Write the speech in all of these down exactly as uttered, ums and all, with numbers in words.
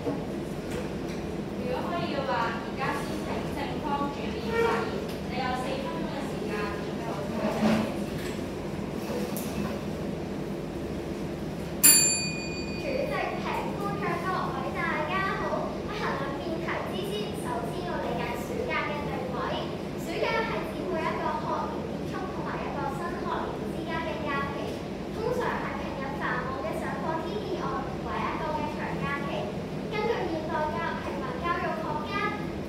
如果可以嘅話，而家先請正方主編發言，你有四分鐘嘅時間準備好晒你嘅主席、評官、唱各位大家好。喺行論辯題之先，首先要理解暑假嘅定位。暑假係指每一個學年結束同埋一個新學年之間嘅假期，通常係平日繁忙嘅上課天以外，唯一一個嘅長假期。根據現代教育平民教育學家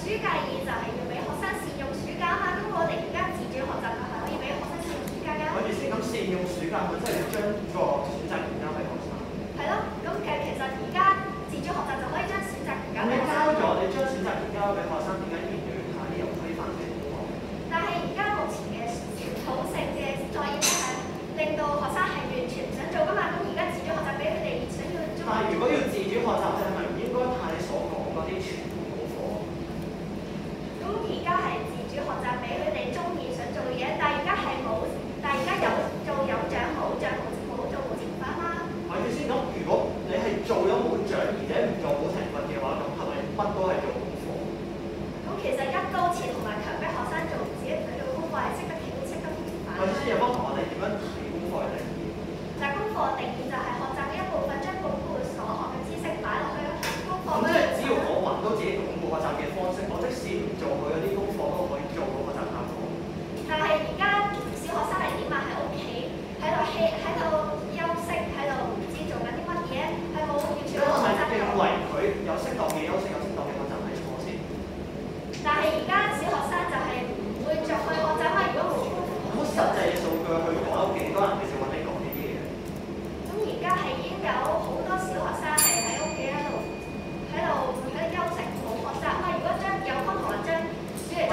假意就係要俾學生善用暑假嘛。咁我哋而家自主學習就係可以俾學生善用暑假㗎。 我哋先咁善用暑假，咪即係將個選擇權交俾學生。 係咯，咁其實其實而家自主學習就可以將選擇權交咁你交俾學生。 咗，你將選擇權交俾學生，點解依然要下啲又推翻自己嘅？ 但係而家目前嘅傳統性嘅作業咧係令到學生係完全唔想做㗎嘛。咁而家自主學習俾佢哋想要做。 但係如果要自主學習，就係咪唔應該派你所講嗰啲全部功課？ 咁而家係自主學習俾佢哋中意想做嘅嘢，但係而家係冇，但係而家有做有獎冇獎冇冇做冇懲罰嘛。 係咪先？咁如果你係做咗冇獎，而且唔做冇懲罰嘅話，咁係咪乜都係做功課？ 咁其實一刀切同埋強迫學生做自己唔想做功課係識得企識得平反。 或者先有幫同學哋點樣睇功課嘅定義？ 但係功課定義就係學習嘅一部分，將鞏固所學嘅知識擺落去功課嗰度。 咁即係只要我揾到自己鞏固學習嘅方式，我即使唔做佢嗰啲功課都可以做到學習效果。 但係而家小學生係點啊？喺屋企喺度氣喺度休息，喺度唔知做緊啲乜嘢，係冇完全冇學習認為佢有適當嘅休息，有適當嘅學習係錯先。 但係而家小學生就係唔會再去學習嘛。如果冇功課， 好實際嘅數據去講，有幾多人其實揾你講呢啲嘢？ 咁而家係已經有好多小學生係喺屋企喺度喺度喺度休息冇學習嘛。如果將有幫同學將暑期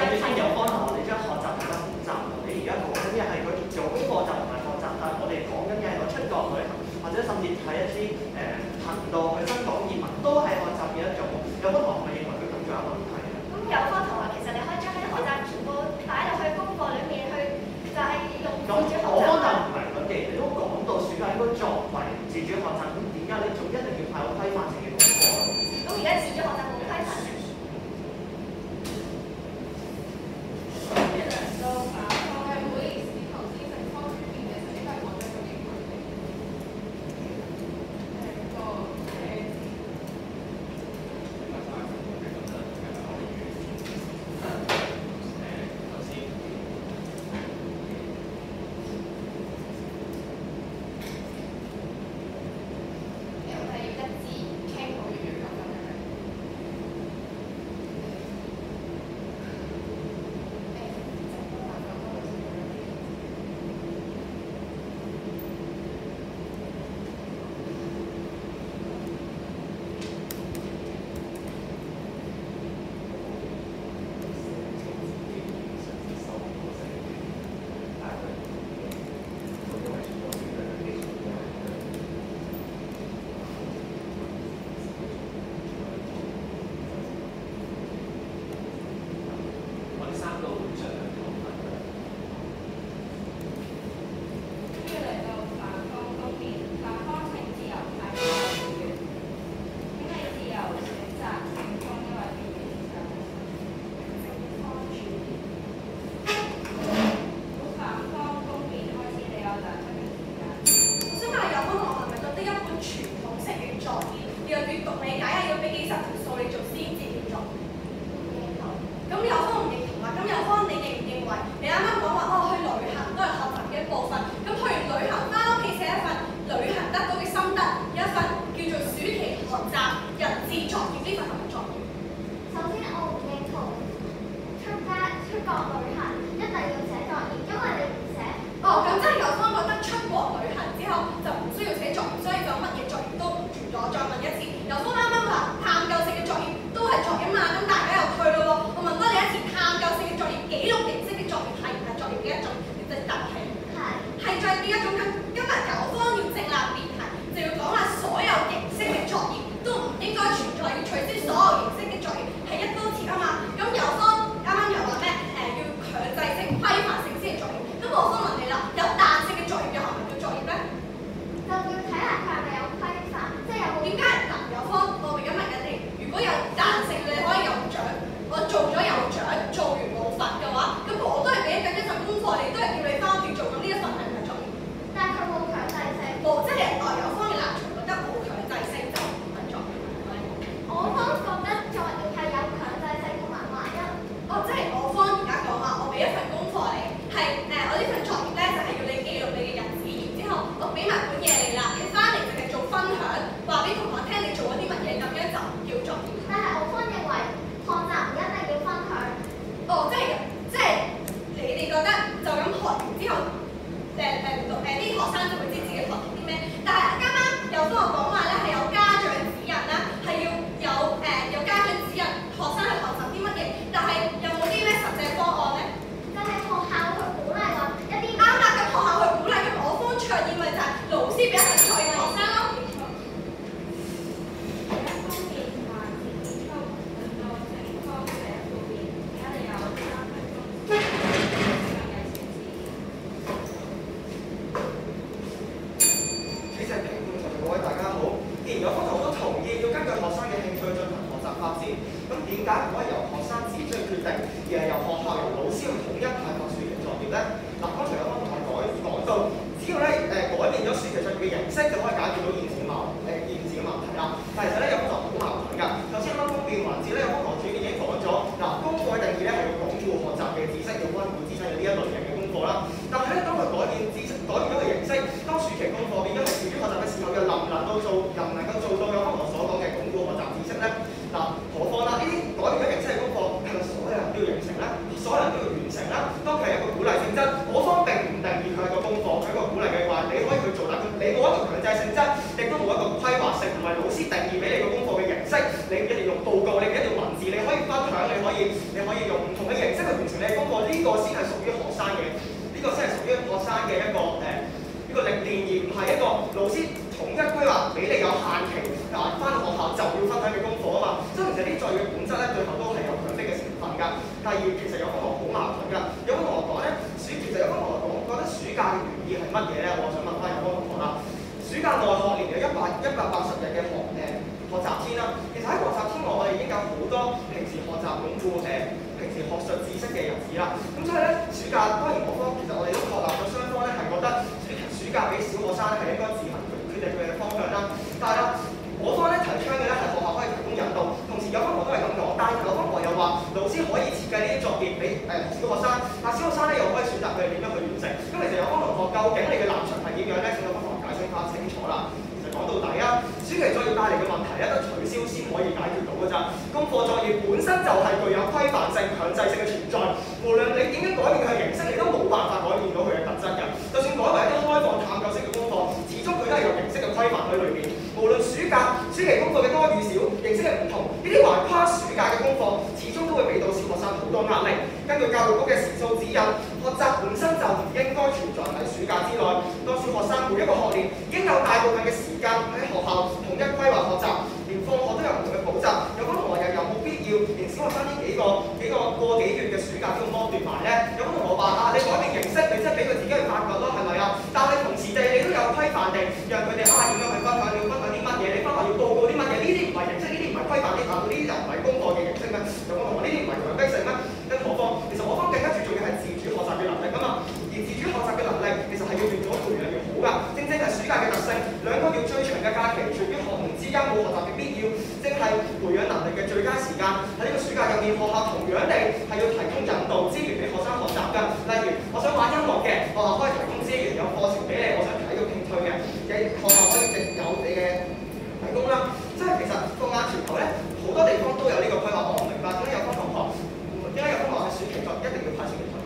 唔可以由學生自主去決定，而係由學校由老師去統一派發暑期作業咧？嗱，剛才有方同學改講到，只要咧誒、呃、改變咗暑期作業嘅形式，就可以解決到現時嘅矛誒現時嘅問題啦。但係其實咧有方同學好矛盾㗎。頭先啱啱辯環節咧，有方同學主已經講咗，嗱，功課嘅定義咧係要鞏固學習嘅知識，要溫故知新嘅呢一類型嘅功課啦。但係咧，當佢改變知識、改變咗個形式，當暑期功課變咗係自主學習嘅時候，又能唔能夠做，又唔能夠做到有方同學所講嘅鞏固學習知識咧？嗱，何況啦，呢啲改變咗形式嘅功課係咪所有人都要形成咧？所有人都要完成啦。當佢係一個鼓勵性質，我方並唔定義佢係個功課，佢係一個鼓勵嘅話，你可以去做，但佢你冇一個強制性質，亦都冇一個規劃性，唔係老師定義俾你個功課嘅形式，你唔一定用報告，你唔一定用文字，你可以分享，你可以你可以用唔同嘅形式去完成你嘅功課，呢、這個先係屬於學生嘅，呢、這個先係屬於學生嘅一個誒呢、呃這個歷練，而唔係一個老師統一規劃俾你有限期，嗱翻學校就要分享嘅功課啊嘛。所以其實呢啲作業嘅本質咧，最後都係有強迫嘅成分㗎。第二，其實有方同學好矛盾㗎。有方同學講咧，暑其實有方同學講覺得暑假嘅原意係乜嘢咧？我想問翻有方同學啦。暑假內學年有一百一百八十日嘅學誒、呃、學習天啦。其實喺學習天外，我哋已經有好多平時學習鞏固誒、呃、平時學術知識嘅日子啦。咁所以咧，暑假當然我方其實我哋都確立咗雙方咧係覺得暑暑假俾小學生咧係應該自行決定佢嘅方向啦。但係啦，我方咧提倡嘅咧係學校可以提供引導，同時有方同學都係咁講，但係有方同學又話老師可以設計呢啲作業俾誒小學生，但小學生咧又可以選擇佢哋點樣去完成。咁其實有方同學究竟你嘅立場係點樣咧？請有方同學解釋翻清楚啦。其實講到底啊，暑期作業帶嚟嘅問題咧，得取消先可以解決到㗎咋。功課作業本身就係具有規範性、強制性嘅存在，無論你點樣改變佢嘅形式，你都冇辦法改變到佢嘅特質㗎。就算改為一啲開放探究式嘅功課，始終佢都係有形式嘅規範喺裏面。無論暑假、暑期功課嘅多與少，形式嘅唔同，呢啲橫跨暑假嘅功課，始終都會俾到小學生好多壓力。根據教育局嘅時數指引，學習本身就唔應該存在喺暑假之內。當小學生每一個學年已經有大部分嘅時間喺學校統一規劃學習，連放學都有唔同嘅補習，有方同學又有冇必要連小學生呢幾個幾個個幾月嘅暑假都要剝奪埋咧？有方同學話啊，你改變形式，你即係俾佢自己去發掘咯，係咪啊？但係同時地，你都有規範地讓佢哋啊點樣去分享，你要分享啲乜嘢？你翻學要報告啲乜嘢？呢啲唔係形式，呢啲唔係規範啲，但係呢啲就唔係功課嘅形式咩？有方同學呢啲唔係強迫性咩？更何況，其實我方更加注重嘅係自主學習嘅能力啊嘛。而自主學習嘅能力其實係要越早培養越好㗎。正正係暑假嘅特性，兩個月最長嘅假期，隨於學年之間冇學習嘅必要，正係培養能力嘅最佳時間。喺呢個暑假入面，學校同樣地係要提供引導資源俾學生學習㗎。例如，我想玩音樂嘅，學校可以提供資源，有課程俾你；我想睇到興趣嘅，嘅學校可以直有你嘅提供啦。即係其實放眼全球咧，好多地方都有呢個規劃。我唔明白點解有方同學，點解有方同學喺暑期作一定要派暑期作業？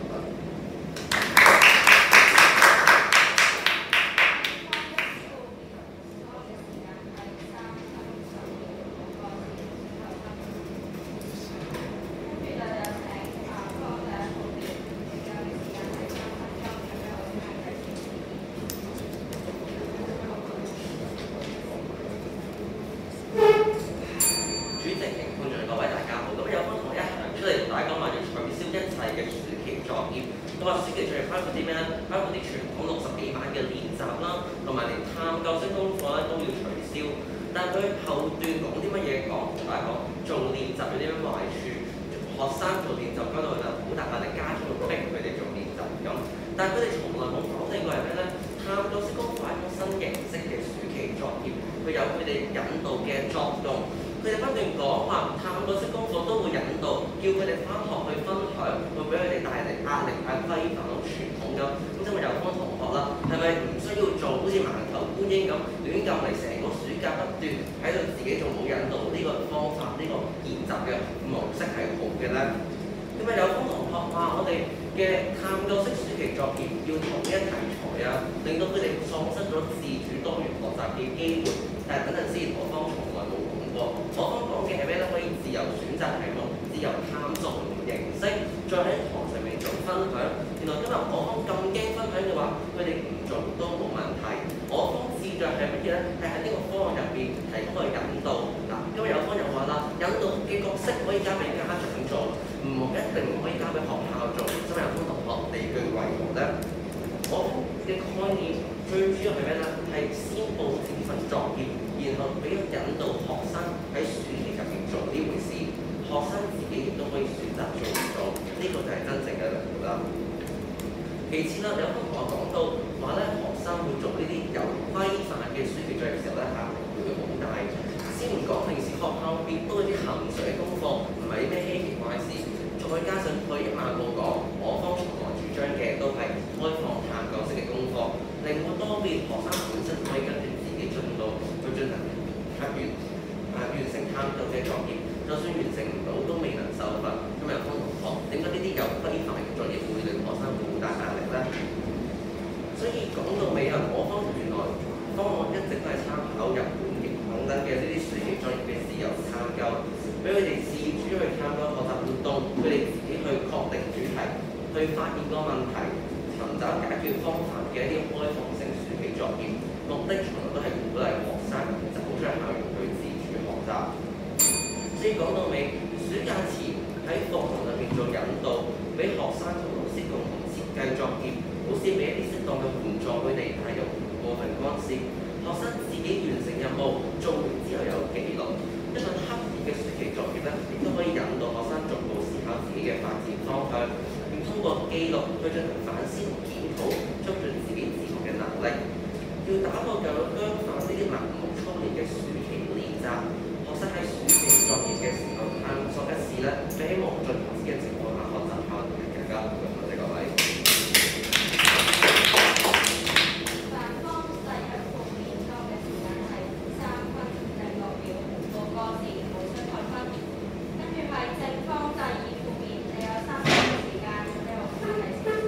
學生自己亦都可以選擇做唔做，呢、這個就係真正嘅靈活啦。其次啦，有一個同我講到話咧，學生會做呢啲有規範嘅暑期作業嘅時候咧，壓力會好大。先唔講平時學校邊多啲恆常嘅功課，唔係咩稀奇怪事。再加上退一萬步講，我方從來主張嘅都係開放探究式嘅功課，靈活多變，學生本身可以跟住自己進度去進行探完啊完成探究嘅作業。就算完成唔到都未能受罰。咁有方同學點解呢啲有規範嘅作業會令學生好大壓力呢？所以講到尾啊，我方原來方案一直都係參考日本型等等嘅呢啲暑期作業嘅自由探究，俾佢哋自主去探究學習活動，佢哋自己去確定主題，去發現個問題，尋找解決方法嘅一啲開放性暑期作業，目的從來都係鼓勵學生走出校園去自主學習。所以講到尾，暑假前喺課堂入面做引導，俾學生同老師共同設計作業，老師俾一啲適當嘅援助佢哋，但係又唔過分干涉。學生自己完成任務，做完之後有記錄，一份刻意嘅暑期作業咧，亦都可以引導學生逐步思考自己嘅發展方向，並通過記錄去進行反思同檢討，促進自己自學嘅能力。要打破教育僵化呢啲盲目操練嘅暑期練習。學生喺暑期作業嘅時候探索一次咧，比喺無盡知嘅情況下學習效率更加好嘅。多謝各位。 凡方制約負面作嘅時間係三分，第六秒六個字冇出台分。跟住係正方制以負面，你有三分嘅時間，你用下第四字。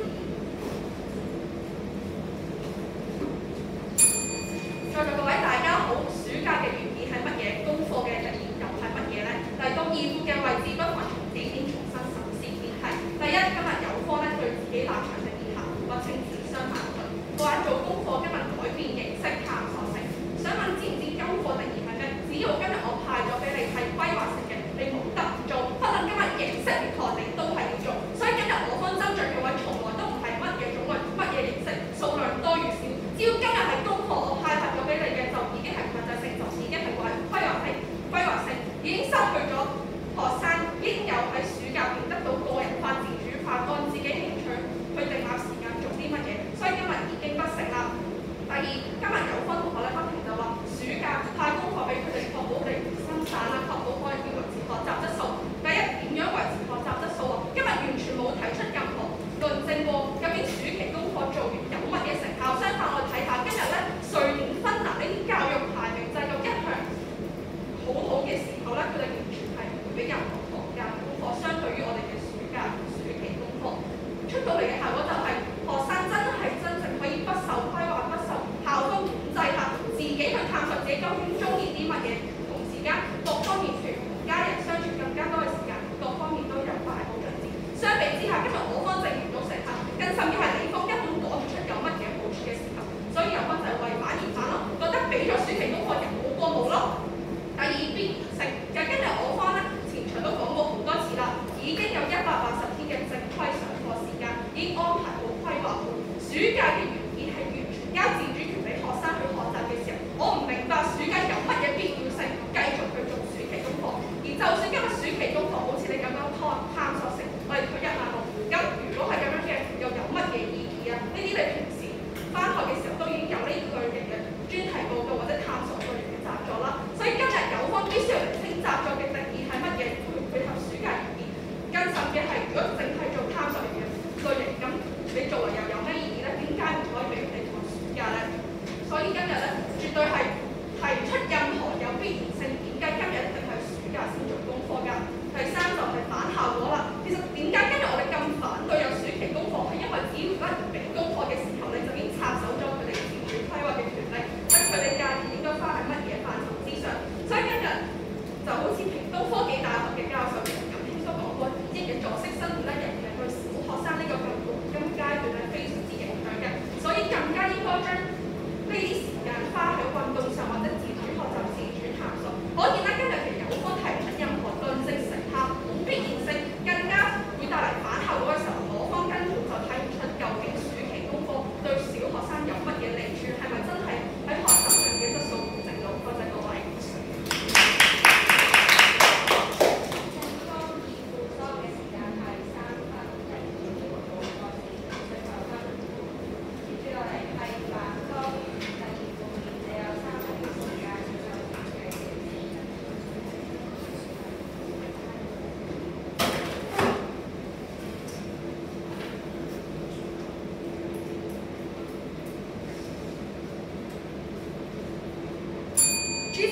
在座各位大家好，暑假嘅原意係乜嘢？功課嘅意義又係乜嘢呢？嚟到二副嘅位置，不妨從幾點重新審視辯題。第一，今日有科咧對自己立場嘅意涵，不稱自相矛盾。話做功課今日改變形式探索性。想問知唔知功課定義係咩？只要今日我派咗俾你係規劃性嘅，你冇得唔做。不論今日形式如何，你都係要做。所以今日我方爭著嘅位從來都唔係乜嘢種類、乜嘢形式、數量多與少。只要今日係功課，我派發咗俾你嘅就已經係強制性，就已經係話規劃性、規劃性已經失去咗學生應有喺暑假入邊得到個人化、自主化，按自己興趣去定立時間做啲乜嘢。所以今日已經不成啦。第二，今日有分同學咧不停就話暑假派功課俾佢哋，確保佢哋分散啦，確保可以維持學習質素。第一，點樣維持學習質素啊？今日完全冇提出任何論證過究竟暑期功課做完有乜嘢成效。相反，我哋睇下今日咧瑞典、芬蘭呢啲教育排名制度一向好好嘅時候咧，佢哋完全係唔會俾任何學界功課，相對於我哋嘅暑假暑期功課出到嚟嘅效果就係、是、學生真係真正可以不受規劃、不受校方管制下，自己去探索自己究竟中意啲乜嘢，同時間各方面譬如同家人相處更加多嘅時間，各方面都有大好進展。相比之下，今日我方證唔到成效，更甚至係你方根本講唔出有乜嘢好處嘅時候，所以有分就係為反而反咯，覺得俾咗暑期功課又好過冇咯。第二邊性，就今日我方咧前場都講過好多次啦，已經有一百八十天嘅正規上課時間，已經安排好規劃好。暑假嘅原意係完全交自主權俾學生去學習嘅時候，我唔明白暑假有乜嘢必要性繼續去做暑期功課。而就算今日暑期功課好似你咁樣探探索性，我哋退一萬步，咁如果係咁樣嘅，又有乜嘢意義啊？呢啲你平時返學嘅時候都已經有呢類型嘅專題報告或者探索類型嘅習作啦。所以今日有方必須要釐清習作嘅定義係乜嘢，配唔配合暑假原意。更甚嘅係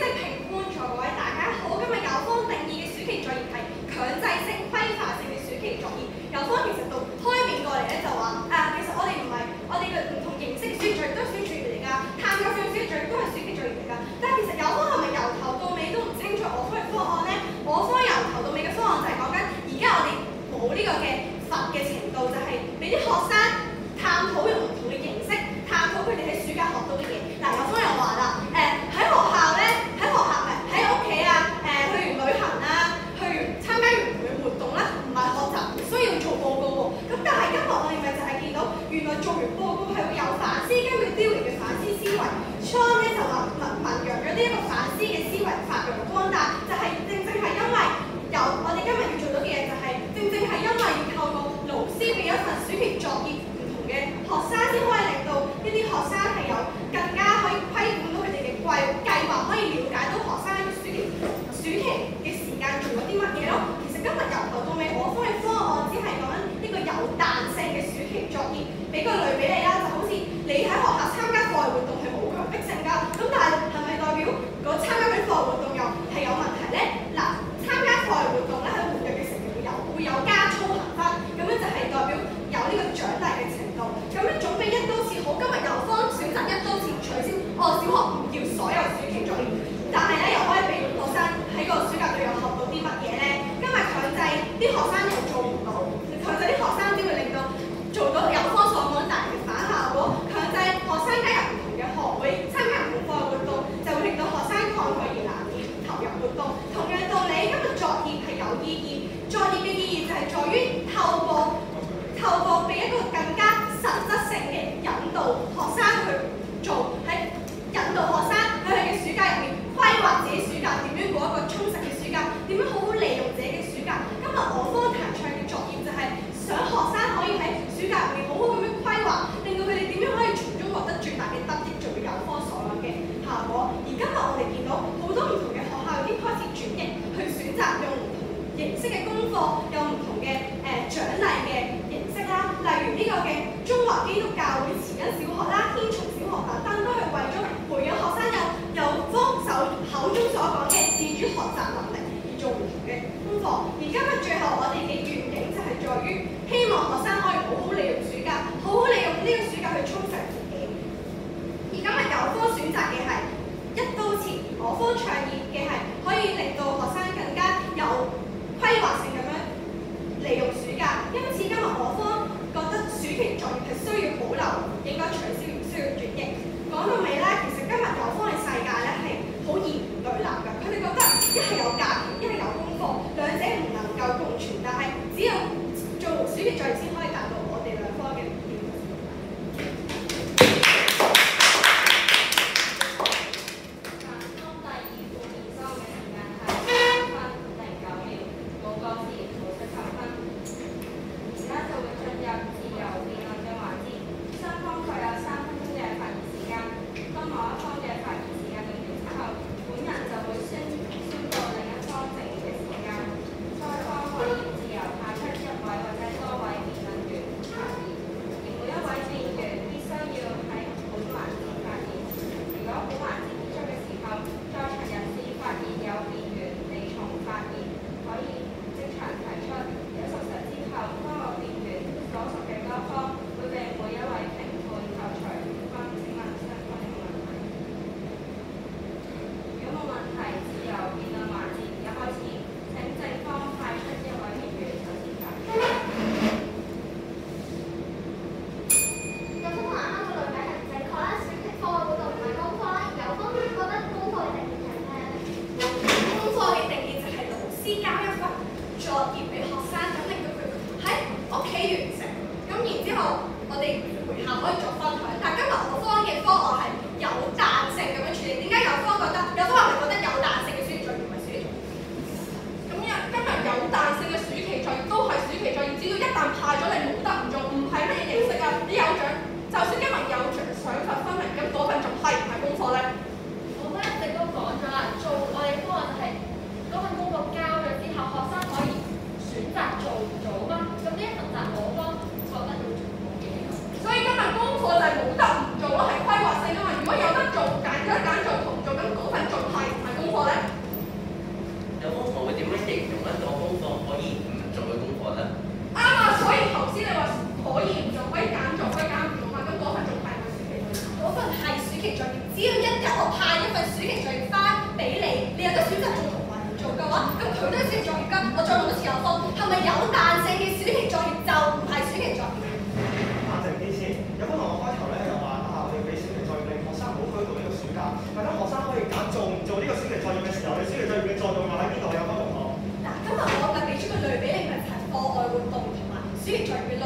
席評官座各位大家好，今日有方定義嘅暑期作業係強制性、規範性嘅暑期作業。有方其實讀開面過嚟咧就話啊，其實我哋唔係我哋嘅唔同形式嘅暑期作業都係暑期作業嚟㗎，探究性暑期作業都係暑期作業嚟㗎。但係其實有方係咪由頭到尾都唔清楚我方嘅方案咧？我方由頭到尾嘅方案就係講緊而家我哋冇呢個嘅罰嘅程度，就係俾啲學生探討用唔同嘅形式，探討佢哋喺暑假學到嘅嘢。嗱，有方又話啦，誒、呃、喺學校咧，喺學校誒喺屋企啊，誒、呃、去完旅行啊，去完參加完唔同嘅活動啦，唔係學習，唔需要做報告喎。咁但係今日我哋咪就係見到，原來做完報告係會有反思，根據 Dewey 嘅反思思維 ，Sean 咧就話文文揚咗呢一個反思嘅思維發揚光大，就係、是、正正係因為由我哋今日要做到嘅嘢，就係正正係因為要透過老師俾一份暑期作業。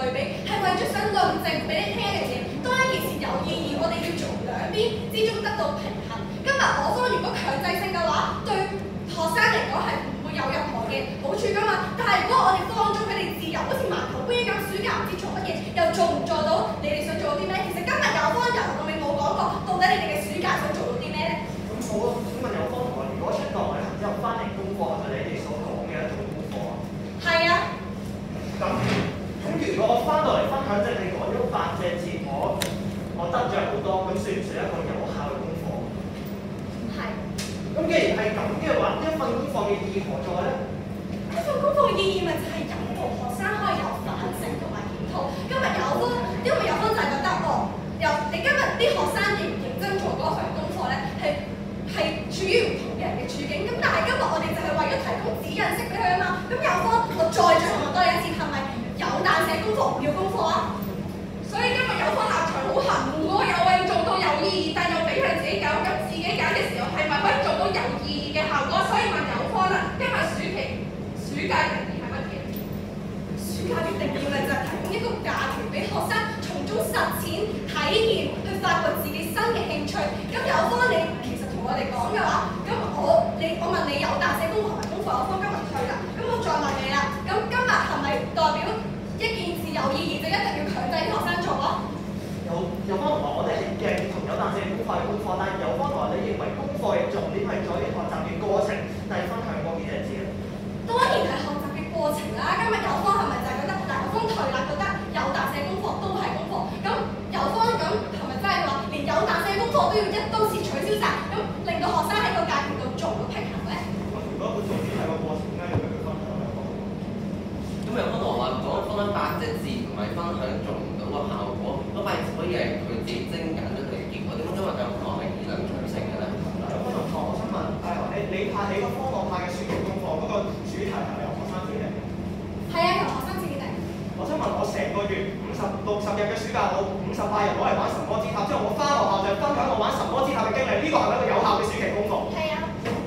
比，係為咗想論證俾你聽一樣嘢。當一件事有意義，我哋要從兩邊之中得到平衡。今日我方如果強制性嘅話，對學生嚟講係唔會有任何嘅好處㗎嘛。但係如果我哋放縱佢哋自由，好似盲頭烏蠅咁，暑假唔知做乜嘢，又做唔做到你哋想做到啲咩？其實今日有方由頭到尾冇講過，到底你哋嘅暑假想做到啲咩咧？ 咁好啊，請問有方同學，如果出國旅行之後翻嚟功課係咪你哋所講嘅一種功課啊？ 係啊。 咁咁如果我翻到嚟分享即係你講咗八隻字，我我得著好多，咁算唔算一個有效嘅功課？ 唔係。 咁既然係咁嘅話，一份功課嘅意義何在咧？ 一份功課嘅意義咪就係引導學生可以有反省同埋檢討。今日有方，因為有方就係覺得哦，由你今日啲學生認唔認真做嗰份功課咧，係係處於唔同嘅人嘅處境。咁但係今日我哋就係為咗提供指引式俾佢啊嘛。咁有方，我再最後問多你一次，係咪有彈寫功課唔要功課啊？ 所以今日有方立場好含糊，我又話要做到有意義，但又俾佢自己揀，咁自己揀嘅時候係咪可以做到有意義嘅效果？所以問有方啦，今日暑期暑假定義係乜嘢？ 暑假嘅定義咪就係提供一個假期俾學生從中實踐、體驗，去發掘自己新嘅興趣。咁有方你其實同我哋講嘅話，咁我你我問你有彈寫功課同埋功課，有方今日退啦。咁我再問你啦，咁今日係咪代表一件事有意義就一定要強制啲學生做啊？ 有有方同學，我哋係認同有彈性功課嘅功課，但係有方同學，你認為功課嘅重點係在於學習嘅過程，定係分享嗰幾隻字咧？ 當然係學習嘅過程啦。今日有方係咪就係覺得嗱，有方退啦，覺得有彈性功課都係功課？咁有方咁係咪真係話連有彈性功課都要一刀切取消晒，咁令到學生喺個假期度做到平衡咧？ 如果佢重點係個過程，點解要佢分享咧？ 咁有方同學話講分享八隻字，唔係分享做唔到個效果，嗰八隻字可以係佢自己精簡咗佢嘅結果。點解話有方同學係以量取勝嘅咧？ 有方同學，我想問誒，你你派你個科學派嘅暑期功課嗰個主題係咪由學生自己定？ 係啊，由學生自己定。 我想問我成個月五十六十日嘅暑假，我五十八日攞嚟玩神魔之塔，之後我翻學校就分享我玩神魔之塔嘅經歷，呢個係咪一個有效嘅暑期功課？ 係啊。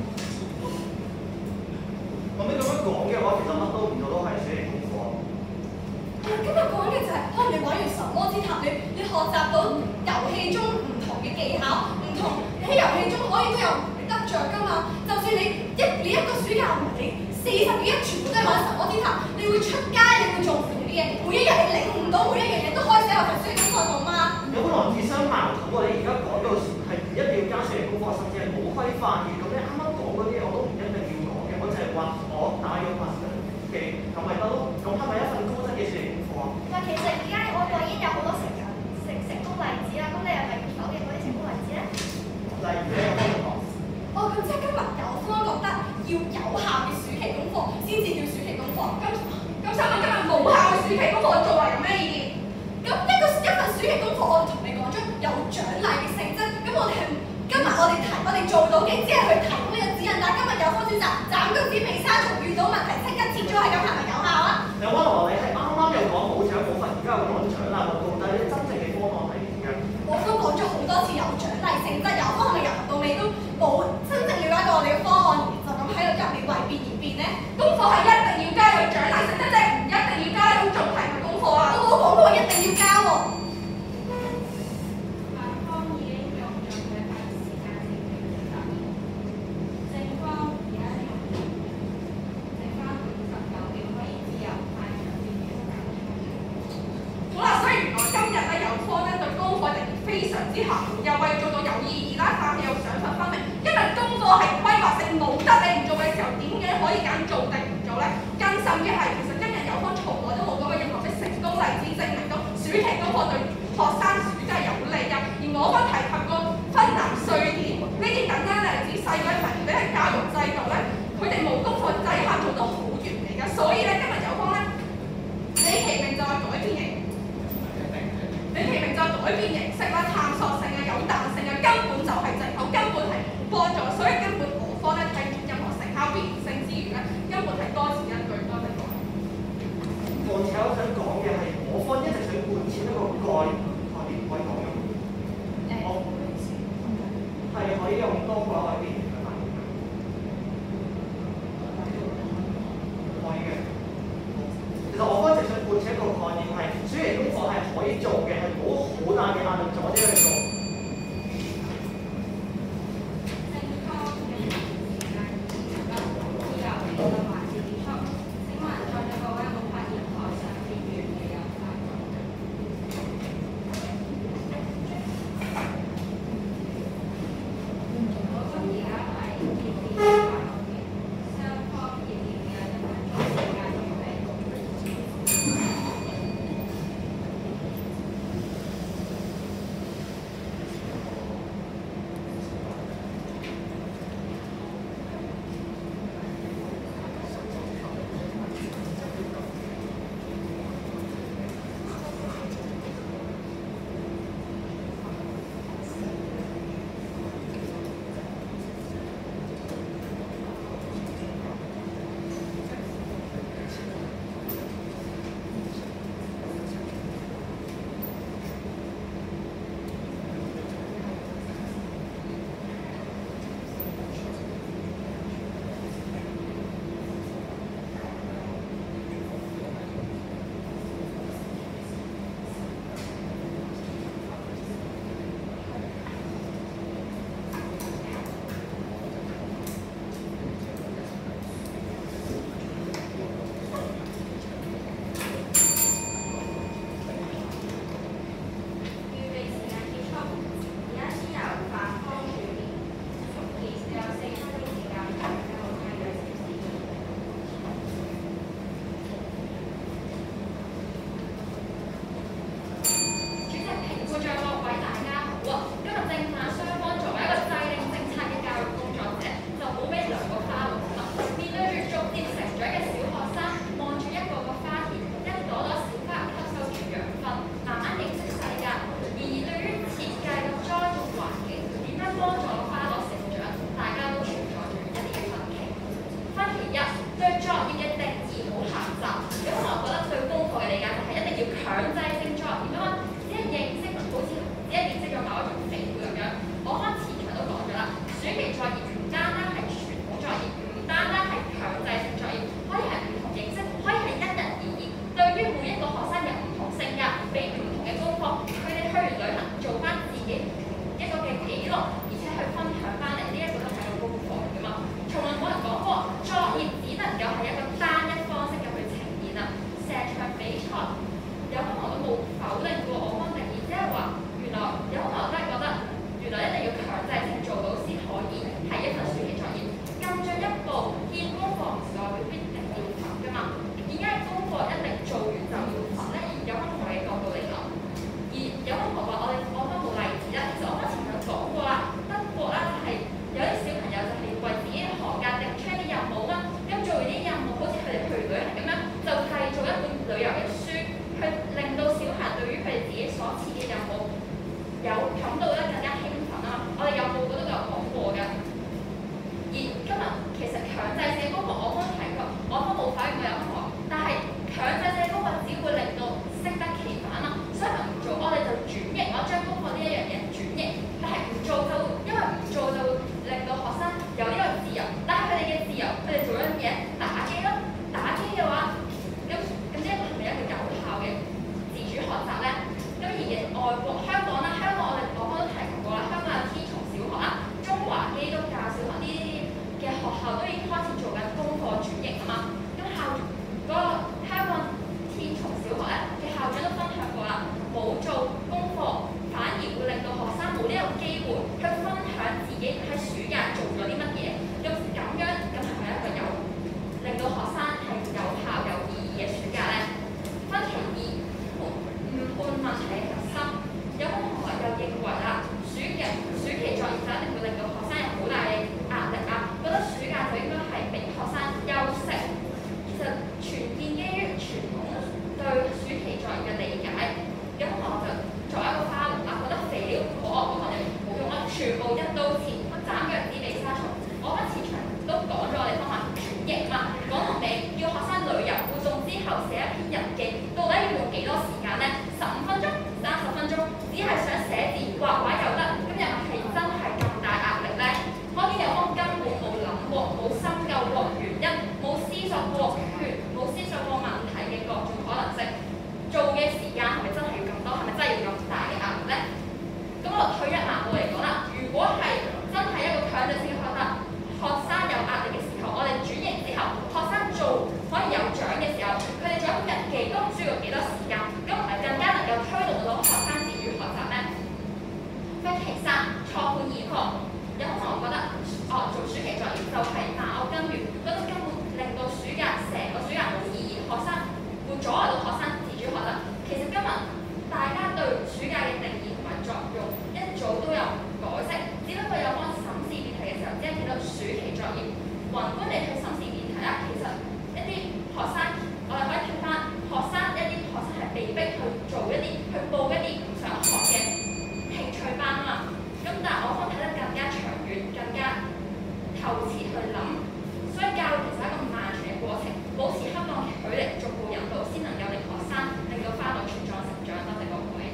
咁你咁樣講嘅話，其實乜都唔做都係暑期功課。 今日講嘅就係、是，可能你玩完神魔之塔，你你學習到遊戲中唔同嘅技巧，唔同你喺遊戲中可以都有得着㗎嘛。就算你一你一個暑假唔係你四十幾日全部都係玩神魔之塔，你會出街，你會做唔同嘅嘢，每一日你領悟到每一樣嘢都可以寫落份暑期功課度嘛。 有可能自相矛盾喎！你而家講到係唔一定要加暑期功課，甚至係冇規範嘅，咁你啱啱講嗰啲我都唔一定要講嘅，我就係話我打咗八成嘅，咁咪得咯。咁係咪一份高質嘅暑期功課啊？ 但其實而家外國已經有好多成人成成功例子啦，咁你係咪要否認嗰啲成功例子咧？ 例如咧，有方同學， 哦，咁即係今日有方覺得要有效嘅暑期功課先至叫暑期功課。咁咁想問今日無效嘅暑期功課做嚟有咩意義？ 咁一個一份暑期功課，我哋同你講咗有獎勵嘅性質。咁我哋係今日我哋提我哋做到嘅，只係去提供呢個指引。但係今日有方選擇斬腳趾避沙蟲，遇到問題即刻切咗，係咁係咪有效啊？ 有方同學你係啱啱又講冇獎冇罰，而家又講獎勵喎，到底你真正嘅方案係點樣？ 我都講咗好多次有獎勵性質，有方係咪由頭到尾都冇真正了解過我哋嘅方案，就咁喺度入面為變而變咧？ 功課係一定要加有獎勵性質啫，唔一定要加咁做題目功課啊！ 我冇講過一定要交喎。 校方已經用盡佢份時間性嘅實驗，正方而家用剩翻五十九秒可以自由派上邊嘅教材。 好啦，所以原來今日咧有科咧對功課定義非常之含糊，又為做到有意義啦，但係又想法分明。因為功課係規劃性，冇得你唔做嘅時候，點解可以揀做定唔做咧？更甚嘅係，其實今日有科從來都冇講過任何嘅成功例子證明到暑期功課對學生暑假有利㗎。而我方提及過芬蘭、瑞典呢啲簡單例子，世界上面嘅教育制度咧，佢哋冇功課底下做到好完美㗎。所以咧，今日有科咧，你其名就係改變型。你其名就係改變形式啦、探索性啊、有彈性啊，根本就係藉口，根本係冇幫助，所以根本我方咧睇唔出任何成效必然性之餘咧，根本係多此一舉，多得講。 況且我想講嘅係，我方一直想貫徹一個概概念，可以講嘅。我係可以用多個改變型去反映嘅，可以嘅。其實我方一直想貫徹一個概念係。 係暑期功課係可以做嘅，係冇好大嘅壓力阻止去做。 正方嘅時間二十分，自由辯論環節結束。請問在座各位有冇發現台上邊緣嘅有發言？好，咁而家係熱點發言，雙方熱點嘅一分鐘時間預備。 幾多時間，咁唔係更加能夠推動到學生自主學習咩？咁其實錯判而學，有可能我覺得哦做暑期作業就係鬧根源，覺得根本令到暑假成個暑假冇意義，學生會阻礙到學生自主學習。其實今日大家對暑假嘅定義同埋作用一早都有改釋，只不過有幫審視辯題嘅時候，只係睇到暑期作業。宏觀地去審視辯題啦，其實一啲學生，我哋可以睇翻學生一啲學生係被逼去做一啲去報一啲唔想學嘅興趣班啊嘛。咁但係我可能睇得更加長遠、更加透徹去諗，所以教育其實係一個漫長嘅過程，保持恰當嘅距離，逐步引導，先能夠令學生令到花朵茁壯成長。多謝各位。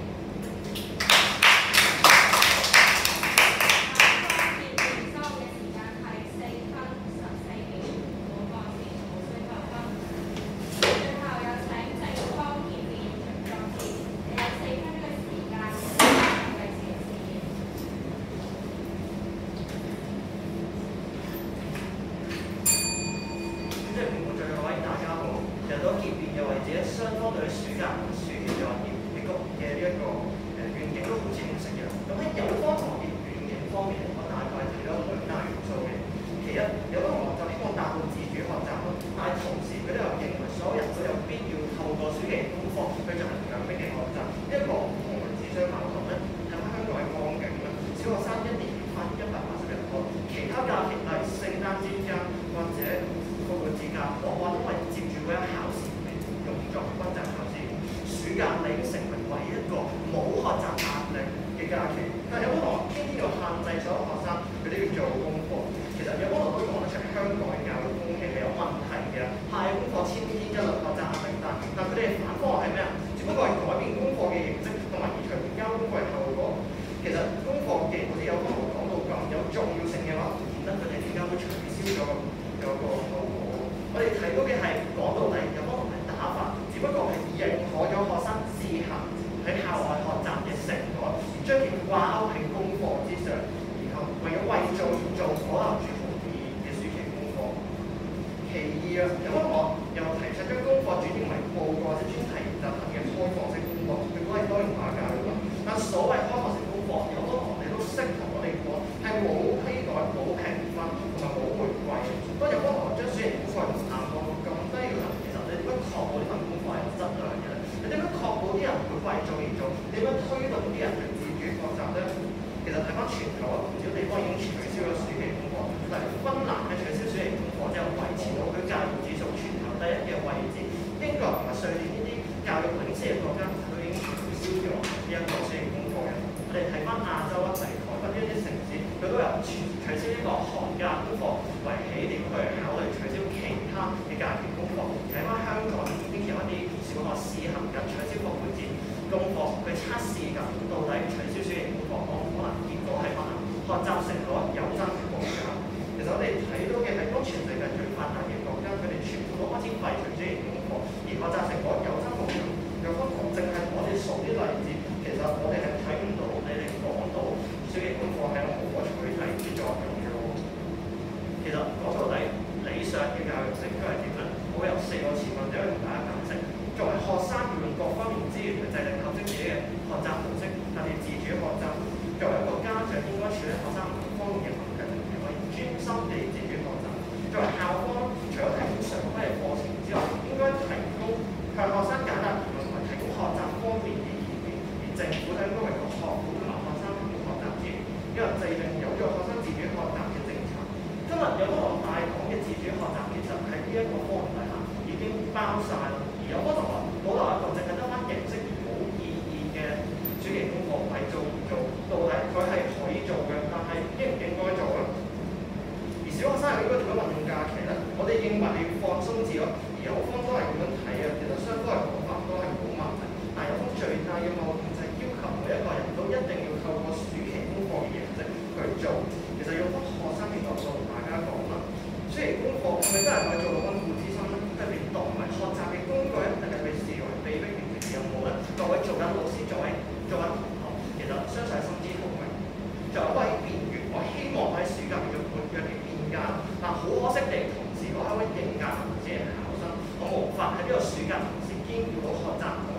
法喺呢個暑假同時兼顧到學習同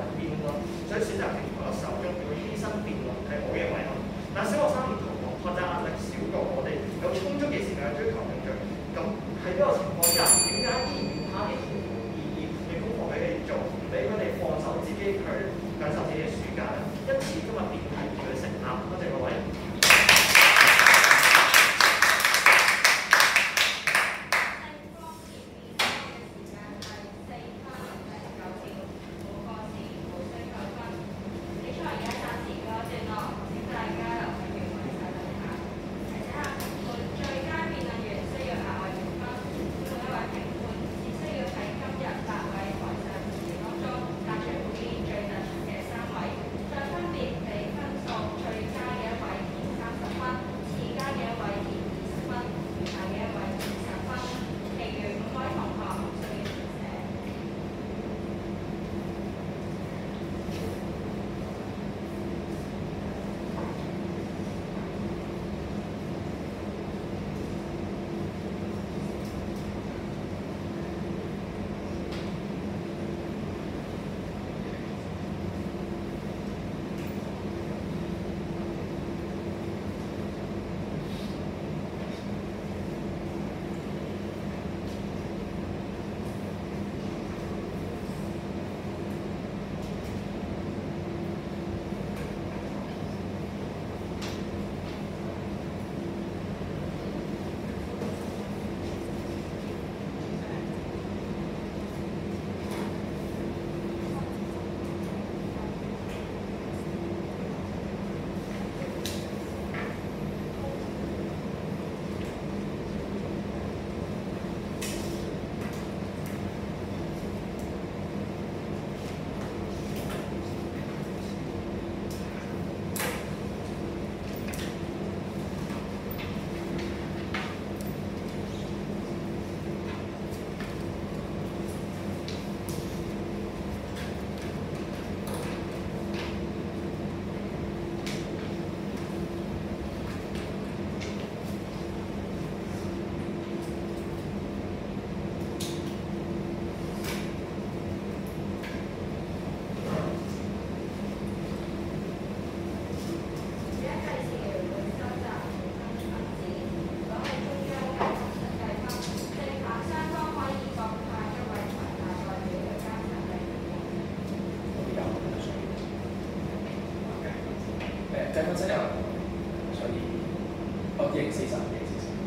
享受自己嘅暑假咧。因此今日辯題佢嘅成立，多謝各位。 計分真有，所以我贏四十，贏四十。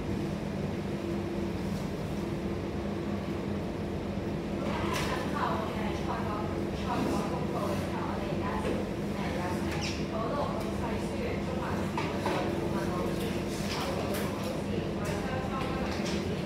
等候誒賽果賽果公佈嘅時候，我哋而家誒有誒保羅係書院中文系嘅顧問老師、劉永同老師，為雙方今日嘅表現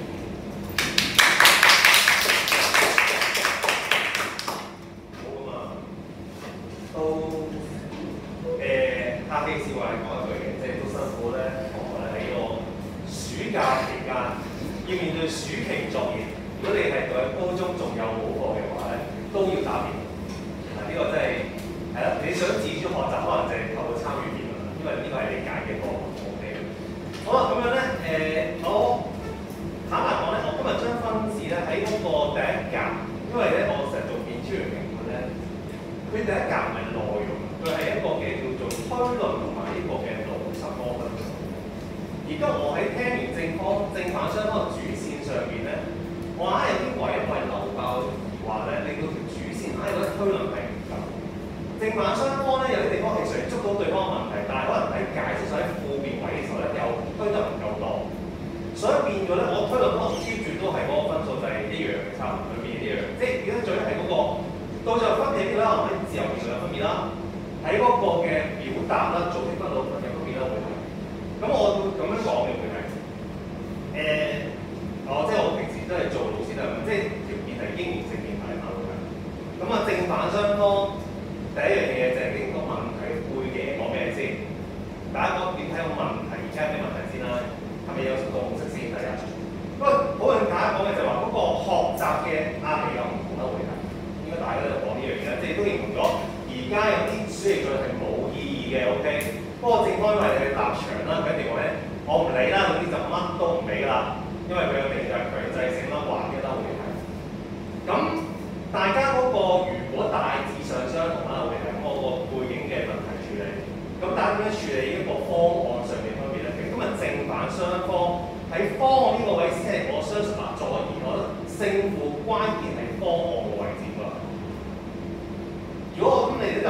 好啊嘛，都。誒客氣笑話講一句嘅，即係都辛苦咧，同學咧喺個暑假期間要面對暑期作業。如果你係讀緊高中仲有補課嘅話咧，都要打電。嗱、啊，呢、這個真係係啦，你想自主學習，可能就係透過參與辯論，因為呢個係你揀嘅科目。OK。好啦，咁樣咧誒、呃，我坦白講咧，我今日將分子咧喺嗰個第一格，因為咧我成日做辯超員評判咧，佢第一格唔係內容。佢係一個嘅叫做推論同埋呢個嘅邏輯科分組。而家我喺聽完正方正反雙方嘅主線上邊咧，我硬係有啲位因為漏爆而話咧，令到條主線硬係覺得推論係唔夠。正反雙方咧有啲地方係雖然捉到對方嘅問題，但係可能喺解釋上喺負面位嘅時候咧，又推得唔夠多。所以變咗咧，我推論可能 keep 住都係嗰個分數就係一樣嘅，差唔多裏面一樣。即係如果最係嗰個到最後分別啲啦，可能自由辯論嘅分別啦。喺嗰個嘅表達啦、組織分類分入嗰邊啦會係，咁我會咁樣講嘅會係，誒、呃，我即係我平時都係做老師都係咁，即係條件係應然性辯題嘛會係，咁啊正反雙方第一樣嘢就係呢個問題背景講咩先？大家講點睇個問題，而家係咩問題先啦？係咪有共識先？第一，不過好似大家講嘅就係話嗰個學習嘅壓力有唔同啦會係，應該大家都講呢樣嘢啦，即係都認同咗。而家有啲暑期作業係冇意義嘅 ，OK。不過正方因為你嘅立場啦，佢一定話咧，我唔理啦，嗰啲就乜都唔俾啦，因為佢嘅定義係強制性啦、還嘅啦會係。咁大家嗰個如果大致上相同啦，會係我個背景嘅問題處理。咁大家點樣處理呢個方案上面分別咧？其實今日正反雙方喺方案呢個位先係我相信嗱，再而我覺得勝負關鍵係方案嘅位置㗎。如果我咁你哋都有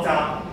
習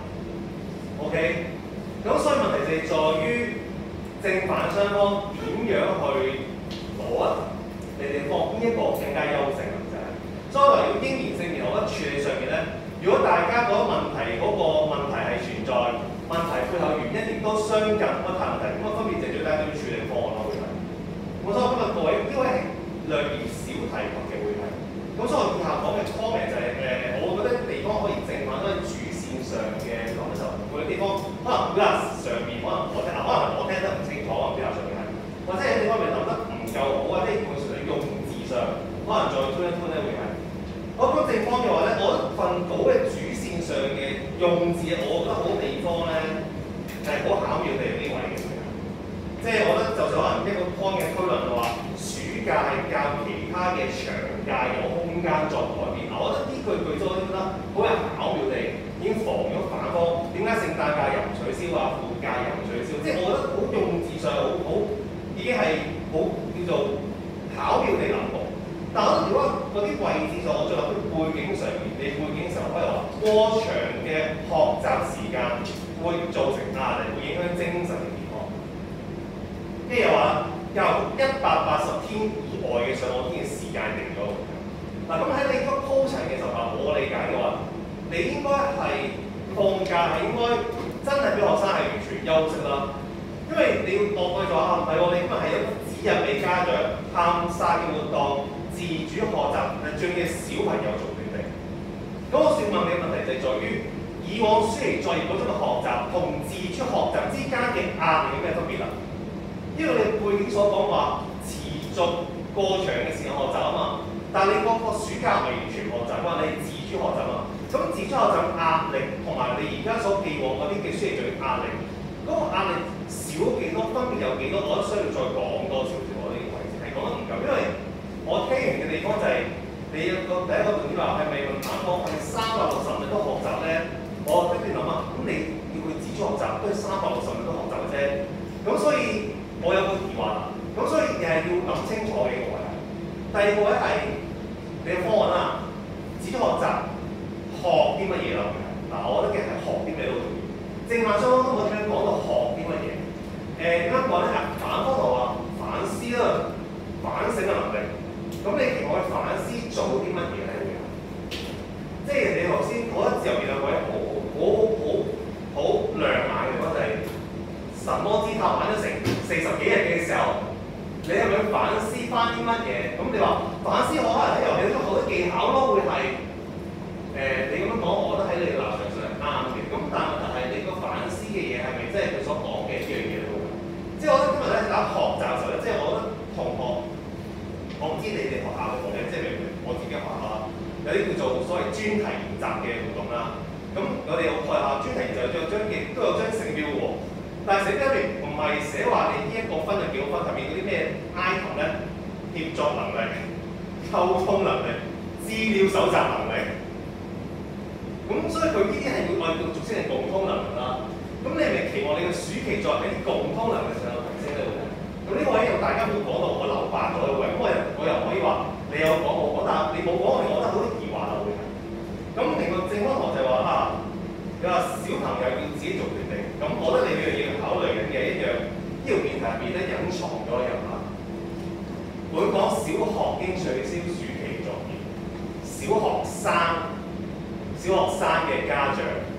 ，OK， 咁所以問題就係在於正反雙方點樣去攞你哋方邊一個更加優勝嘅就係，所以嚟到應然性然後咧處理上面咧，如果大家覺得問題嗰、那個問題係存在，問題背後原因亦都相近不太問題，咁啊分別就係最低點處理方案咯會係。咁所以今日各位呢位係略嫌小提及嘅會係。咁所以我以下講嘅 comment 就係、是、誒、呃，我覺得地方可以正反都係主線上嘅感受，每個地方可能表達上面可能我聽，可能我聽得唔清楚，可能表達上面係，或者有啲地方咪諗得唔夠好，或者基本上喺用字上可能再推一推咧會係。我覺得正方嘅話咧，我覺得份稿嘅主線上嘅用字，我覺得好地方咧係好巧妙地呢位嘅，即係我覺得就算可能一個 point 嘅推論嘅話，暑假係較其他嘅長假有空間作改變。我覺得呢句句子我都覺得好有巧妙地已經防咗反方。點解聖誕假又唔取消啊？副假又唔取消？即係我覺得好用字上好好已經係好叫做巧妙地諗過。但係我覺得如果嗰啲位置上，我再落啲背景上面，你背景嘅時候可以話過長嘅學習時間會造成壓力，會影響精神嘅健康。跟住又話由一百八十天以外嘅上課天嘅時間定咗。嗱咁喺你嗰鋪陳嘅時候，我理解嘅話，你應該係放假係應該真係俾學生係完全休息啦。因為你要落去咗啊，唔係喎，你今日係一個指引俾家長參晒嘅活動。自主學習係最嘅小朋友做決定。咁我想問你嘅問題就係在於，以往暑期作業嗰種嘅學習同自主學習之間嘅壓力有咩分別啊？因為你背景所講話持續過長嘅時間學習啊嘛，但係你嗰個暑假唔係完全學習啊嘛，你係自主學習啊嘛。咁自主學習壓力同埋你而家所寄望嗰啲嘅暑期作業壓力，嗰、那個壓力少幾多，分別有幾多，我覺得需要再講多少少。我呢個位置係講得唔夠，因為我聽完嘅地方就係、是、你有個第一個重點話係咪論反方係三百六十日都學習咧？我跟住諗啊，咁你要佢自主學習都係三百六十日都學習嘅啫。咁所以我有個疑惑啦。咁所以又係要諗清楚嘅個位。第二個位係你嘅方案啦，自主學習學啲乜嘢啦？嗱，我覺得嘅係學啲咩都重要。正反雙方都冇聽講到學啲乜嘢。誒點樣講咧？反方就話反思啦。反省嘅能力，咁你期望去反思做啲乜嘢咧？即係你頭先嗰一字入邊有個位好好好好亮眼嘅嗰就係神魔之塔玩咗成四十幾日嘅時候，你係咪反思翻啲乜嘢？咁你話反思我可能喺遊戲中學啲技巧咯，會係誒、呃、你咁樣講，我覺得喺你嘅立場上係啱嘅。咁但係問題係你個反思嘅嘢係咪即係佢所講嘅一樣嘢咯？即係我覺得今日咧喺學習嘅時候咧，即係我覺得同學。我唔知你哋學校嘅同學，即係譬如我自己學校啦，有啲叫做所謂專題研習嘅活動啦。咁我哋有學校專題研習有張嘅，都有張成標喎。但係成標入邊唔係寫話你呢一個分就幾多分，入面嗰啲咩 item 咧，協作能力、溝通能力、資料搜集能力。咁所以佢呢啲係要我哋叫俗稱係共通能力啦。咁你係咪期望你嘅暑期作為喺啲共通能力上有提升咧？咁呢個位又大家冇講到，我留白咗嘅位，咁我又我又唔可以話你有講我講，但係你冇講，我覺得好多疑惑啦會。咁另外正方同學就話啊，你話小朋友要自己做決定，咁我覺得你兩樣嘢要考慮緊嘅一樣，呢條辯題入邊咧隱藏咗一樣啊。本港小學應取消暑期作業，小學生小學生嘅家長，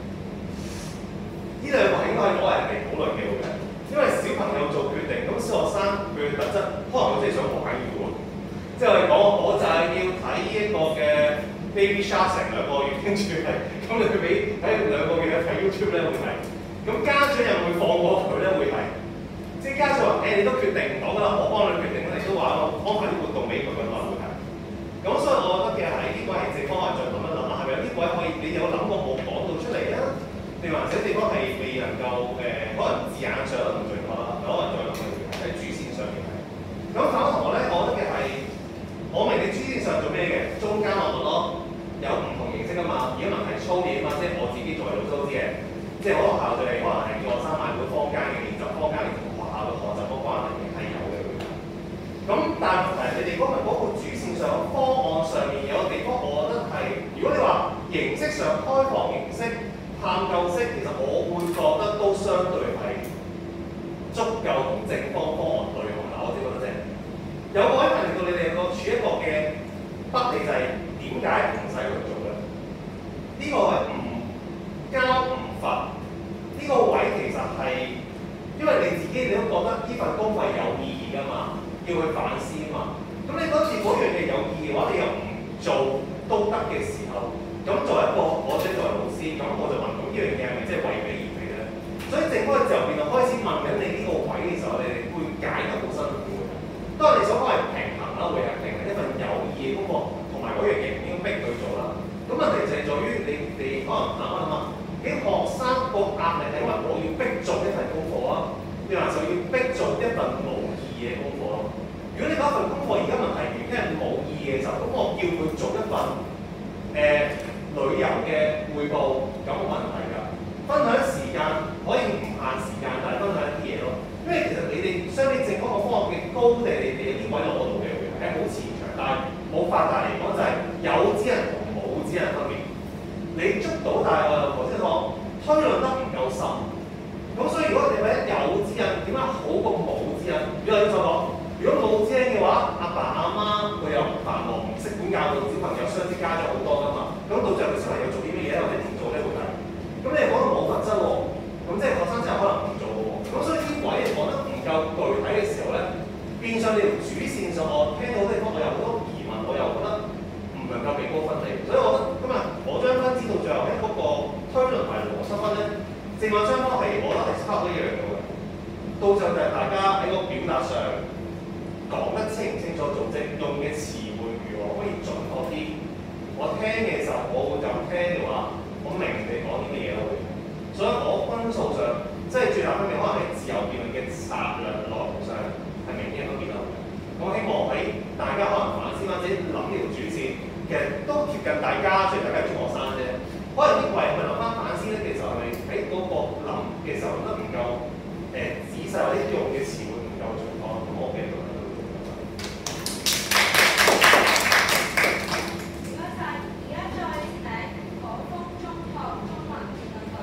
呢兩個應該係攞嚟嚟討論嘅會。因為小朋友做決定，咁小學生佢嘅特質可能佢真係想玩嘅喎。即係我哋講，我就係要睇呢一個嘅 Baby Shark 成兩個月，跟住係咁你去俾睇兩個月咧睇 YouTube 咧會係。咁家長又會放過佢咧會係。即係家長話：誒、欸、你都決定唔到㗎啦，我幫你決定，你都話我安排啲活動俾佢嘅可能會係。咁所以我覺得嘅係呢個係正方，係再諗一諗啊，係咪有啲位可以你有諗過冇講到出嚟啊？定或者地方係未能夠誒、呃，可能字眼上都唔準確啦，可能再諗嘅喺主線上面係。咁反同學咧，我覺得嘅係，我明你主線上做咩嘅，中間我覺得有唔同形式㗎嘛。而家問題操練啊嘛，即係我自己作為老師都知嘅，即係好多學校就係可能係叫學生買本坊間嘅練習，坊間嘅同學校嘅學習嗰個關係係有嘅。咁但係問題係你哋嗰個嗰個主線上方案上面有個地方，我覺得係，如果你話形式上開放形式。去探究式其實我會覺得都相對係足夠同正方方案對抗啦，我自己覺得啫。有冇可以令到你哋個處一個嘅不理就係點解唔使去做咧？呢、這個係唔交唔罰，呢、這個位其實係因為你自己你都覺得呢份功課有意義㗎嘛，要去反思啊嘛。咁你嗰次嗰樣嘢有意義嘅話，你又唔做都得嘅時候，咁作為一個我哋作為老師，咁我就問：咁呢樣嘢係咪即係為比而比咧？所以正嗰個時候變就開始問緊你呢個位嘅時候，你哋會解得好辛苦嘅。當你所講係平衡啦，會係平衡一份有意義嘅功課，同埋嗰樣嘢唔應該逼佢做啦。咁問題就係在於你你可能諗一諗啊，啲學生個壓力係因為我要逼做一份功課啊，你還是要逼做一份冇意義嘅功課咯？如果你嗰份功課而家問題原因係冇意義嘅時候，咁我叫佢做一份誒、呃、旅遊嘅匯報，咁冇問題㗎。分享時間可以唔限時間，但係分享一啲嘢咯。因為其實你哋相比正嗰個科學嘅高地，你哋有啲位攞到嘅會係好擅長，但係冇發達嚟講就係有指引同冇指引分別。你捉到，但係我又頭先講推論得唔夠深。咁所以如果我哋話有指引，點解好過冇指引？如果你再講，如果冇指引嘅話，阿爸阿媽佢又繁忙，唔識管教到小朋友，雙節加咗好多㗎嘛。咁到最後個小朋友做啲乜嘢咧，或者點做咧會係？咁你又講到冇罰則喎，咁即係學生真係可能唔做嘅喎。咁所以呢位講得唔夠具體嘅時候咧，變相你條主線上我聽到好多地方，我有好多疑問，我又覺得唔能夠俾高分你。所以我覺得今日我將分知道最後喺嗰個推論同埋邏輯分咧，正話雙方係我覺得係差唔多一樣嘅喎。到最後就係大家喺個表達上講得清唔清楚，組織用嘅詞彙如何可以準確啲。我聽嘅時候，我會就聽嘅話，我明你講啲乜嘢咯。所以我分數上，即係最大分別可能係自由辯論嘅策略內容上係明顯分別咯。我希望喺大家可能反思翻自己諗呢條主線，其實都貼近大家，雖然大家中學生啫。可能呢個係咪諗翻反思咧？其實係咪喺嗰個諗嘅時候諗得唔夠誒、呃、仔細，或者用嘅詞彙唔夠準確？咁我嘅覺得都會咁樣。 唔該晒，而家再請可豐中學中文辯論隊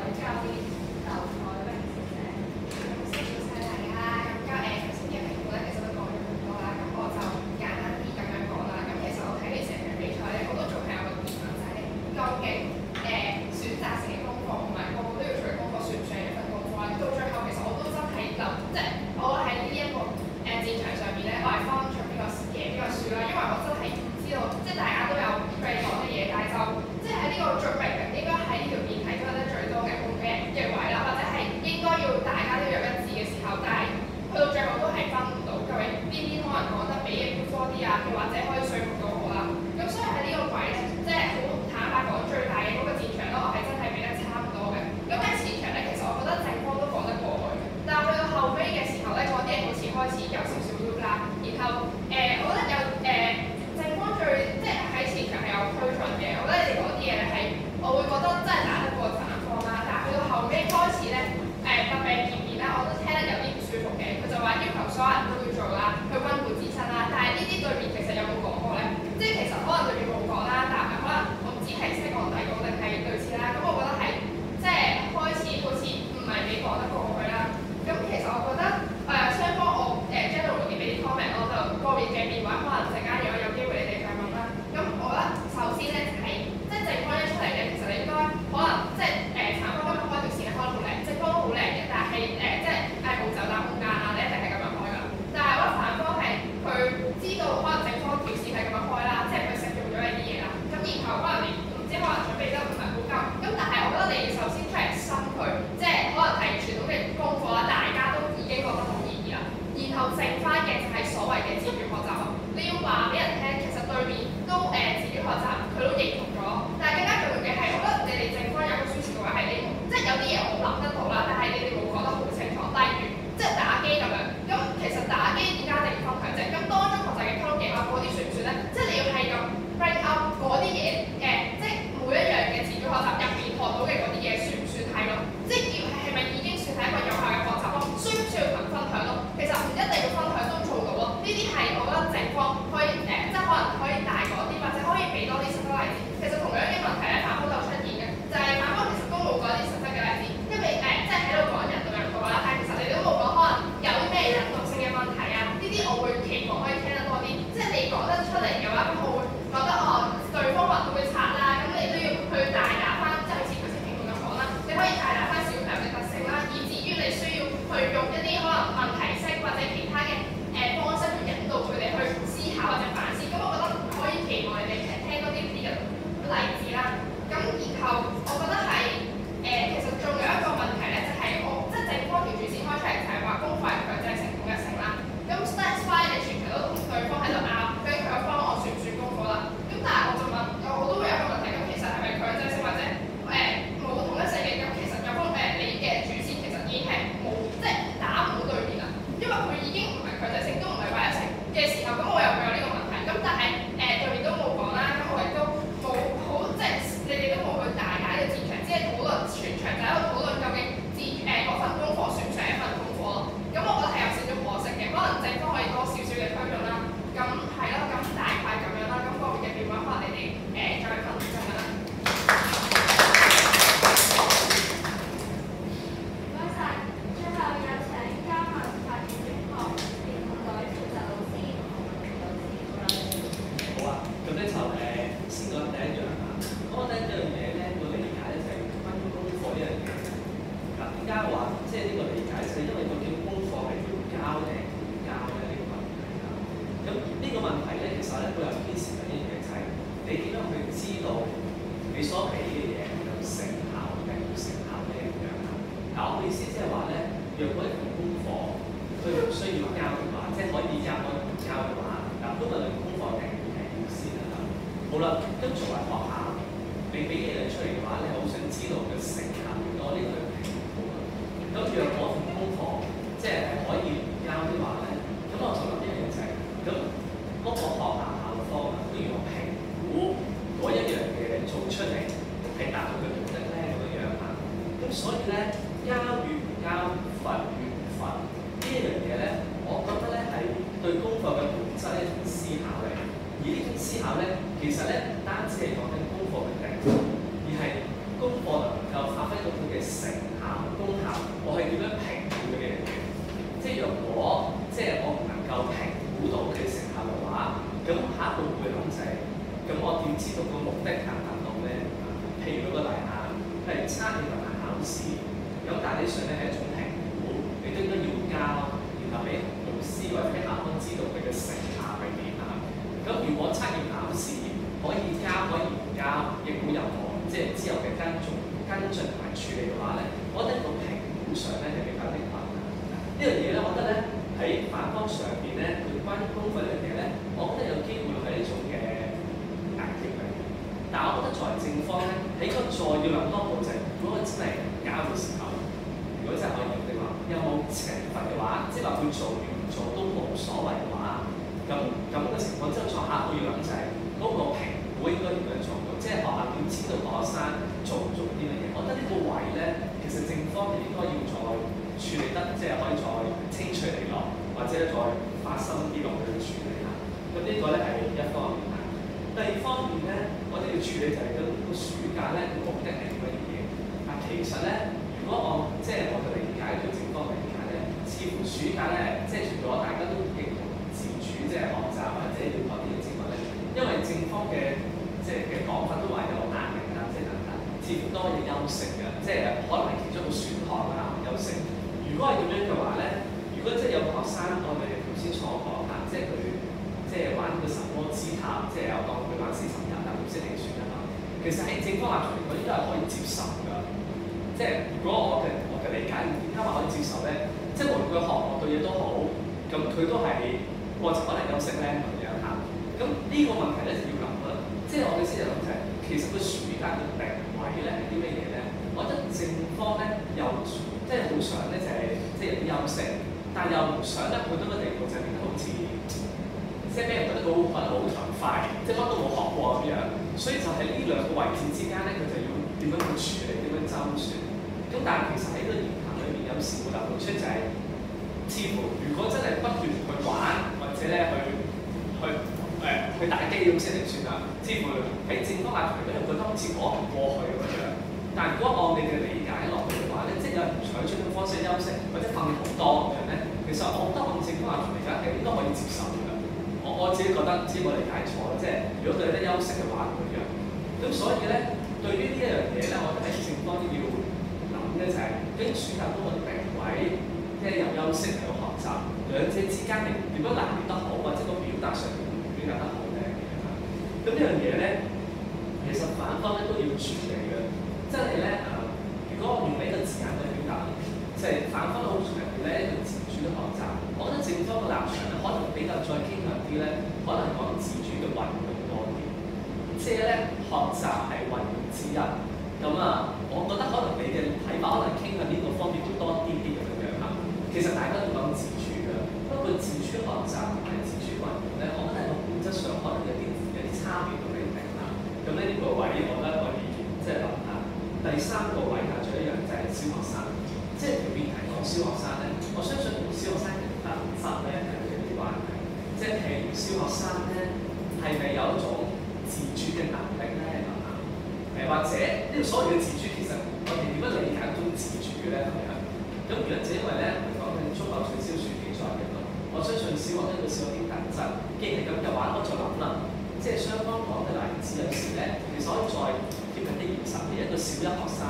係呢個理解就係因為究竟功課係要交定唔交咧呢個問題啊。咁呢個問題咧，其實咧佢又牽涉緊一樣嘢，就係你點樣去知道你所俾嘅嘢有成效定冇成效咧咁樣啊？嗱，我嘅意思即係話咧，若果一份功課佢唔需要交嘅話，即係可以交可以唔交嘅話，嗱，今日嘅功課定係要先啊。好啦，咁作為學校，你俾嘢出嚟嘅話，你好想知道嘅成效幾多？呢個係評估啊。咁若果份功課即係係可以唔交嘅話咧，咁我就諗一樣嘢就係，咁嗰個學校校方啊，不如我評估嗰一樣嘢做出嚟係達到佢目的咧咁樣啊。咁所以咧，交與唔交、罰與唔罰呢一樣嘢咧，我覺得咧係對功課嘅本質一種思考嚟。而呢種思考咧，其實咧唔單止係講緊功課嘅定義，而係功課能夠發揮到佢嘅成效、功效，我係點樣評估佢嘅嘢？即係若果即係我唔能夠評估到佢嘅成效嘅話，咁下一步會諗就係，咁我點知道個目的達唔達到咧？譬如嗰個例下，譬如測驗同埋考試，咁大體上咧係一種評估，你都應該要交，然後俾老師或者俾校方知道佢嘅成效係點啊。咁如果測驗考試可以交可以唔交，亦冇任何即係之後嘅跟進跟進同埋處理嘅話咧，我覺得個評估上咧係比較困難。呢樣嘢咧，我覺得咧喺反方上邊咧，佢關於功課呢樣嘢咧，我覺得有機會係一種嘅壓力嚟。但係我覺得作為正方咧，喺個再要諗多步就係，如果佢真係交嘅時候，如果真係可以用嘅話，有冇懲罰嘅話，即係話佢做與唔做都冇所謂嘅話。咁咁嘅情況之後，再下一步要諗就係嗰個評估應該點樣做到，即係學校點知道個學生做唔做啲乜嘢？我覺得呢個位咧，其實正方面應該要再處理得，即係可以再清除嚟落，或者再花心啲落去處理下。咁呢個咧係一方面啦。第二方面咧，我哋要處理就係個個暑假咧個目的係啲乜嘢？啊，其實咧，如果我即係我嘅理解對正方嘅理解咧，似乎暑假咧，即係除咗大家都認同自主即係學習或者要學啲嘢之外咧，因為正方嘅即係嘅講法都話有壓力啊，即係等等，似乎多嘢休息嘅，即係可能係其中一個選項啦，休息。如果係咁樣嘅話咧，如果即係有個學生，我哋頭先所講嚇，即係佢即係玩個神魔之塔，即係有講佢玩四十日但唔識點算啊嘛。其實喺正方立場嚟講，應該係可以接受㗎。即係如果我嘅我嘅理解，點解話可以接受咧？即係無論佢學學到嘢都好，咁佢都係過程可能休息咧咁樣嚇。咁呢個問題咧就要諗啦。即係我哋先嚟諗就係，其實個暑假嘅定位咧係啲咩嘢咧？我覺得正方咧又即係好想咧就係即係有啲休息，但係又唔想咧去到個地步就變得好似即係俾人覺得佢可能好長快，即係乜都冇學過咁樣。所以就喺呢兩個位置之間咧，佢就要點樣去處理，點樣周旋。咁但係其實喺個言談裏面有時會流露出就係、是，似乎如果真係不斷去玩或者咧去去誒、呃、去打機咁先嚟算啦。似乎喺正方立場嗰度覺得好似講唔過去咁樣。但係如果按你嘅理解落去嘅話咧，即係有人採取種方式休息或者訓練好多咁樣咧，其實我覺得按正方立場嚟講係應該可以接受嘅。我我自己覺得，唔知我理解錯啦，即係如果佢有得休息嘅話咁樣。咁所以咧，對於呢一樣嘢咧，我覺得喺正方都要諗嘅就係、是，究竟選擇嗰個定位，即係有休息有學習，兩者之間係點樣拿捏得好，或者個表達上面表達得好咧？咁呢樣嘢咧，其實反方咧都要處理嘅。真係咧誒，如果我用呢個字眼去表達，就係、是、反方好強調咧一個自主嘅學習。我覺得正方嘅立場咧，可能比較再傾向啲咧，可能講自主嘅運用多啲。即係咧，學習係運用之一。咁啊，我覺得可能你嘅睇法可能傾向呢個方面會多啲啲咁樣嚇。其實大家都講自主嘅，不過自主學習同埋自主運用咧，我覺得喺個本質上可能有啲有啲差別同你明啦。咁咧呢個位，我覺得可以即係諗下。第三個位下仲有一樣就係小學生，即係條辯題講小學生咧，我相信同小學生嘅特質咧係有啲關係。即係譬如小學生咧係咪有一種自主嘅能力咧？係嘛？誒或者呢個所謂嘅自主，其實我哋點樣理解種自主嘅咧？係咪啊？咁原因就因為咧，我哋講緊中學取消暑期作業咯。我相信小學呢個小學啲特質，既然係咁嘅話，我就諗啦，即係雙方講嘅例子有時咧，其實可以再貼近啲現實嘅一個小一學生，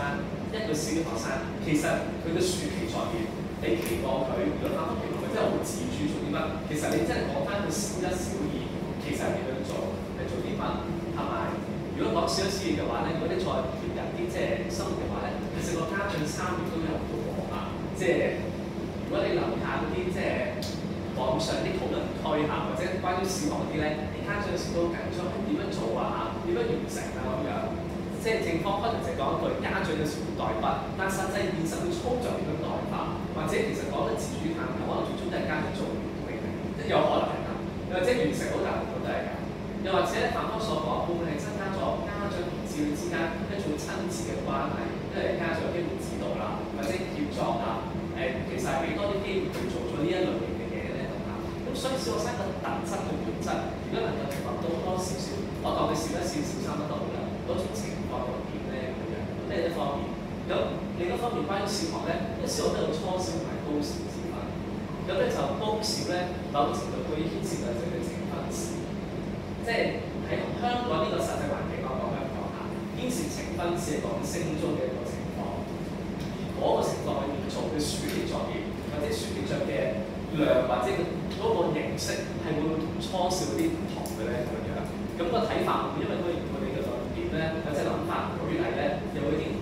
一個小學生，其實佢嘅暑期作業，你期望佢如果翻屋企係咪真係好自主做啲乜？其實你真係講翻佢小一、小二，其實係點樣做，係做啲乜，係咪？如果講小一、小二嘅話咧，如果你再貼入啲即係生活嘅話咧，其實個家長參與都有好多啊，即係如果你留意下嗰啲即係網上啲討論區嚇，或者關於小學嗰啲咧，啲家長有時都好緊張，點樣做啊？點樣完成啊？咁樣。即係正方可能就講一句，家長有時會代筆，但實際現實嘅操作點樣代法，或者其實講得自主探究，可能最終都係家長做唔到嘅，即係有可能係咁，又或者完成好大部分都係咁，又或者范方所講，會唔會係增加咗家長同子女之間一種親切嘅關係，因為家長有機會指導啦，或者協助啦，誒、呃、其實係俾多啲機會去做咗呢一類型嘅嘢咧，咁啊，咁所以小學生嘅特質同本質，如果能夠符合到多少少，我當佢少一少少差唔多啦，嗰種情況係點咧咁樣？呢一方面，咁另一方面關於小學咧，因為小學都有初小同埋高小之分，咁咧就高小咧某程度佢牽涉到就係呈分試，即係喺香港呢個實際環境，我講香港嚇，牽涉呈分試係講升中嘅一個情況，而嗰個情況裏面做嘅暑期作業或者暑期作業嘅量或者嗰個形式係會唔會同初小啲唔同嘅咧咁樣？咁個睇法會因為佢佢哋嘅論點咧或者諗法舉例咧，又會影響